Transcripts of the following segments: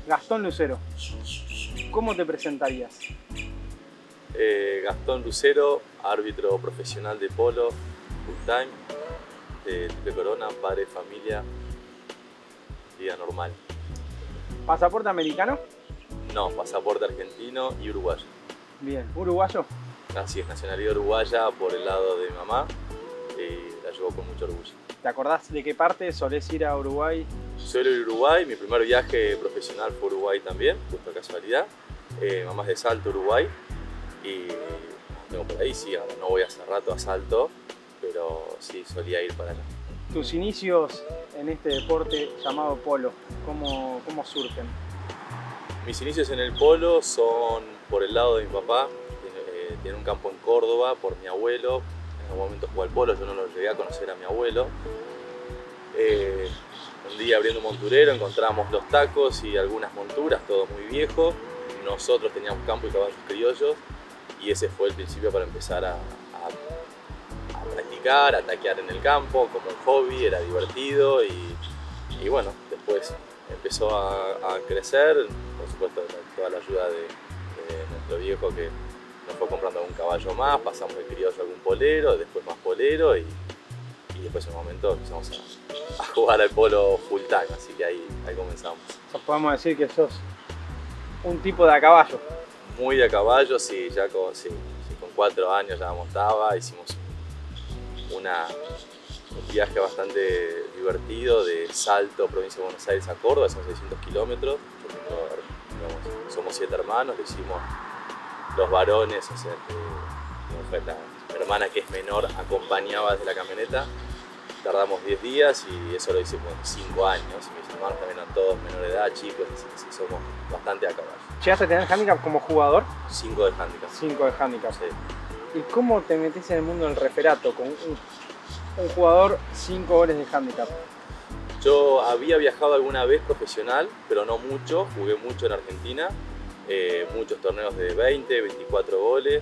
Gastón Lucero, ¿cómo te presentarías? Gastón Lucero, árbitro profesional de polo, full time, de Triple Corona, padre de familia, vida normal. ¿Pasaporte americano? No, pasaporte argentino y uruguayo. Bien, ¿uruguayo? Así es, nacionalidad uruguaya por el lado de mi mamá, la llevo con mucho orgullo. ¿Te acordás de qué parte solés ir a Uruguay? Soy de Uruguay, mi primer viaje profesional fue Uruguay también, justo casualidad. Mamá es de Salto, Uruguay, y tengo por ahí, sí, ahora no voy hace rato a Salto, pero sí, solía ir para allá. Tus inicios en este deporte llamado polo, ¿cómo surgen? Mis inicios en el polo son por el lado de mi papá, tiene un campo en Córdoba, por mi abuelo. En algún momento jugó al polo, yo no lo llegué a conocer a mi abuelo. Un día abriendo un monturero encontramos los tacos y algunas monturas, todo muy viejo. Nosotros teníamos campo y caballos criollos y ese fue el principio para empezar a practicar, a taquear en el campo como un hobby, era divertido y bueno, después empezó a crecer, por supuesto toda la ayuda de nuestro viejo que nos fue comprando algún caballo más, pasamos de criollo a algún polero, después más polero y después en un momento empezamos a jugar al polo full time, así que ahí comenzamos. O sea, podemos decir que sos un tipo de a caballo. Muy de a caballo, sí, ya con 4 años ya montaba, hicimos un viaje bastante divertido de Salto, provincia de Buenos Aires a Córdoba, son 600 kilómetros. Somos 7 hermanos, lo hicimos los varones, o sea, la hermana que es menor acompañaba desde la camioneta. Tardamos 10 días y eso lo hicimos 5 años. Mis hermanos también eran todos menores de edad, chicos, así somos bastante a caballo. ¿Llegaste a tener handicap como jugador? 5 de handicap. 5 de handicap. Sí. ¿Y cómo te metiste en el mundo del referato con un jugador 5 goles de handicap? Yo había viajado alguna vez profesional, pero no mucho, jugué mucho en Argentina, muchos torneos de 20, 24 goles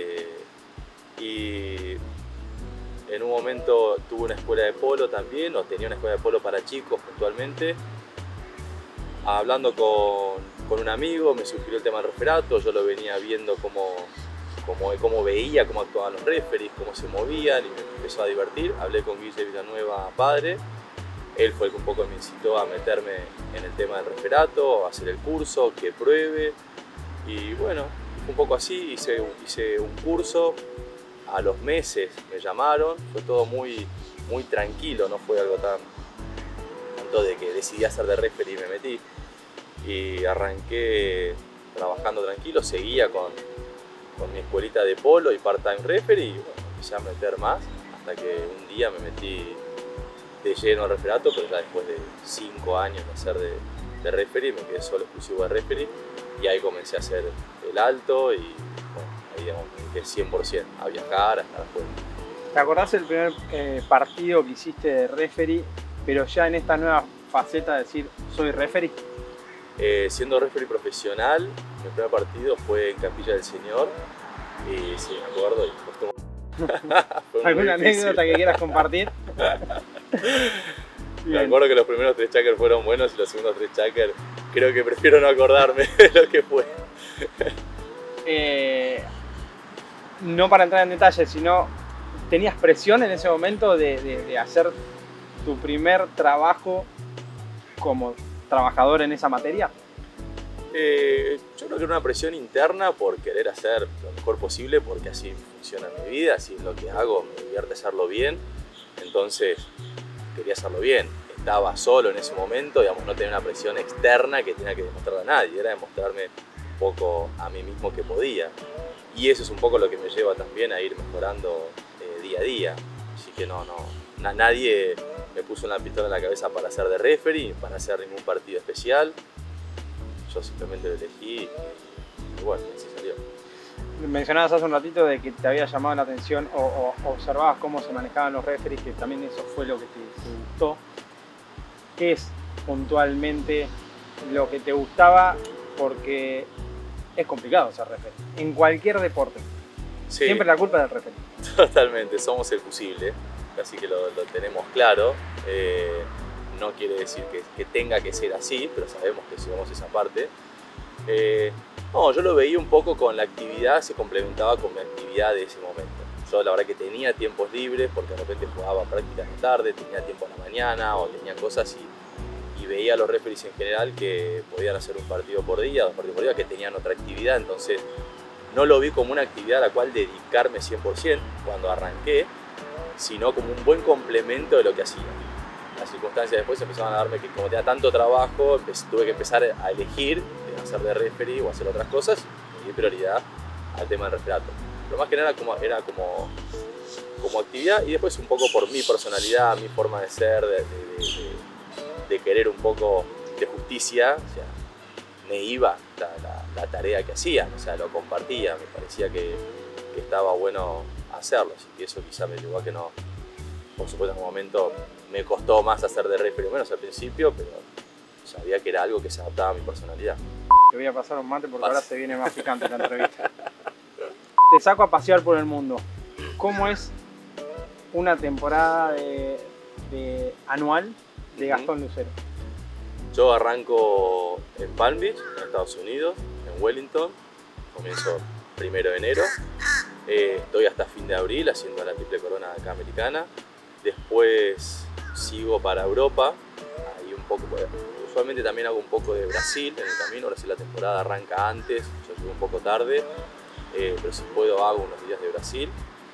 y en un momento tuve una escuela de polo también, o tenía una escuela de polo para chicos puntualmente. Hablando con un amigo me sugirió el tema del referato, yo lo venía viendo cómo veía, cómo actuaban los referees, cómo se movían y me empezó a divertir. Hablé con Guille Villanueva, padre, él fue el que un poco me incitó a meterme en el tema del referato, a hacer el curso, que pruebe y bueno, un poco así, hice un curso. A los meses me llamaron, fue todo muy tranquilo, no fue algo tanto de que decidí hacer de referee y me metí. Y arranqué trabajando tranquilo, seguía con mi escuelita de polo y part-time referee y bueno, empecé a meter más hasta que un día me metí de lleno al referato, pero ya después de 5 años de hacer de referee me quedé solo exclusivo de referee y ahí comencé a hacer el alto y bueno, ahí digamos, me dediqué 100% a viajar, a estar afuera. ¿Te acordás el primer partido que hiciste de referee, pero ya en esta nueva faceta de decir soy referee? Siendo referee profesional, mi primer partido fue en Capilla del Señor y sí, me acuerdo y fue ¿Alguna anécdota que quieras compartir? Me acuerdo que los primeros 3 checkers fueron buenos y los segundos 3 checkers creo que prefiero no acordarme de lo que fue. No para entrar en detalles, sino ¿tenías presión en ese momento de hacer tu primer trabajo como trabajador en esa materia? Yo creo que era una presión interna por querer hacer lo mejor posible porque así funciona mi vida, así es lo que hago, me divierte hacerlo bien, entonces quería hacerlo bien. Estaba solo en ese momento, digamos, no tenía una presión externa que tenía que demostrarle a nadie, era demostrarme un poco a mí mismo que podía. Y eso es un poco lo que me lleva también a ir mejorando día a día. Así que nadie me puso una pistola en la cabeza para hacer de referee, para hacer ningún partido especial. Yo simplemente lo elegí y bueno, así salió. Mencionabas hace un ratito de que te había llamado la atención o observabas cómo se manejaban los referees, que también eso fue lo que te gustó. ¿Qué es puntualmente lo que te gustaba? Porque es complicado ser referee, en cualquier deporte. Sí. Siempre la culpa del referee. Totalmente, somos el fusible, así que lo tenemos claro. no quiere decir que tenga que ser así, pero sabemos que llevamos esa parte. No, yo lo veía un poco con la actividad, se complementaba con mi actividad de ese momento. Yo la verdad que tenía tiempos libres porque de repente jugaba prácticas de tarde, tenía tiempo en la mañana o tenía cosas y veía a los referees en general que podían hacer un partido por día, 2 partidos por día, que tenían otra actividad, entonces no lo vi como una actividad a la cual dedicarme 100% cuando arranqué, sino como un buen complemento de lo que hacía. Las circunstancias después empezaban a darme que como tenía tanto trabajo, tuve que empezar a elegir hacer de referee o hacer otras cosas y di prioridad al tema del referato. Pero más que nada era como actividad y después un poco por mi personalidad, mi forma de ser, de querer un poco de justicia, o sea, me iba la tarea que hacían, o sea, lo compartía, me parecía que estaba bueno hacerlo, así que eso quizá me llevó a que no, por supuesto en un momento me costó más hacer de referee, menos al principio, pero sabía que era algo que se adaptaba a mi personalidad. Te voy a pasar un mate porque ahora se viene más picante la entrevista. Te saco a pasear por el mundo. ¿Cómo es una temporada anual de Gastón Lucero? Yo arranco en Palm Beach, en Estados Unidos, en Wellington. Comienzo 1 de enero. Estoy hasta fin de abril haciendo la triple corona acá americana. Después sigo para Europa. Ahí un poco, usualmente también hago un poco de Brasil en el camino. Ahora sí la temporada arranca antes, yo llego un poco tarde. Pero si puedo hago unos días de Brasil.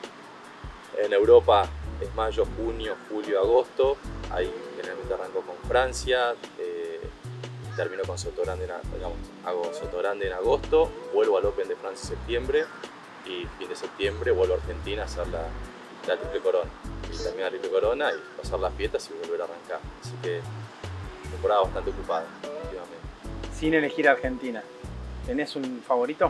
En Europa es mayo, junio, julio, agosto. Ahí generalmente arranco con Francia. Termino con Sotogrande, hago Sotogrande en agosto. Vuelvo al Open de Francia en septiembre. Y fin de septiembre vuelvo a Argentina a hacer la triple corona. Y terminar la triple corona y pasar las fiestas y volver a arrancar. Así que temporada bastante ocupada últimamente. Sin elegir Argentina, ¿tenés un favorito?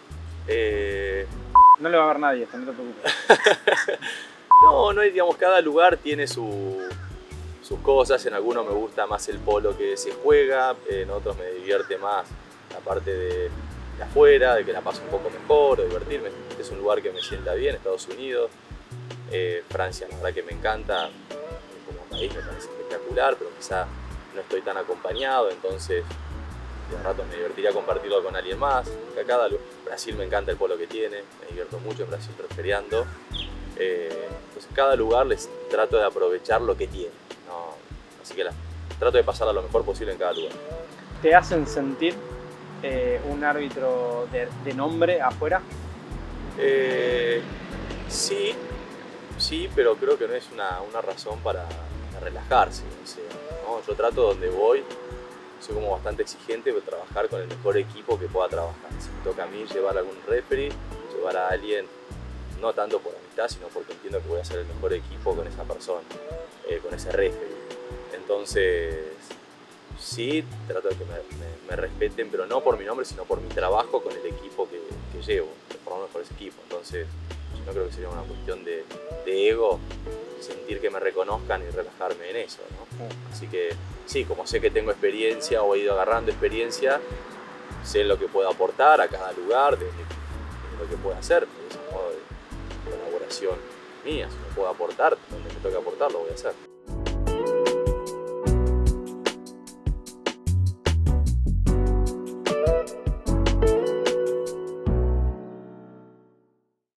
No le va a ver nadie esto, no te preocupes. No hay, digamos, cada lugar tiene sus cosas. En algunos me gusta más el polo que se juega, en otros me divierte más la parte de afuera, de que la paso un poco mejor, o divertirme. Este es un lugar que me sienta bien, Estados Unidos. Francia, la verdad que me encanta, como país me parece espectacular, pero quizá no estoy tan acompañado, entonces de rato me divertiría compartirlo con alguien más. Brasil me encanta el polo que tiene, me divierto mucho en Brasil referiando. Entonces cada lugar les trato de aprovechar lo que tiene, ¿no? Así que trato de pasarla lo mejor posible en cada lugar. ¿Te hacen sentir un árbitro de nombre afuera? Sí, pero creo que no es una razón para relajarse. O sea, ¿no? Yo trato donde voy, soy como bastante exigente de trabajar con el mejor equipo que pueda trabajar. Si me toca a mí llevar a algún referee, llevar a alguien, no tanto por amistad, sino porque entiendo que voy a hacer el mejor equipo con esa persona, con ese referee. Entonces, sí, trato de que me respeten, pero no por mi nombre, sino por mi trabajo con el equipo que llevo, por lo menos por ese equipo. Entonces, yo no creo que sería una cuestión de ego, sentir que me reconozcan y relajarme en eso, ¿no? Así que sí, como sé que tengo experiencia o he ido agarrando experiencia, sé lo que puedo aportar a cada lugar, de lo que puedo hacer, de ese modo de colaboración mía. Si me puedo aportar, donde me toque aportar, lo voy a hacer.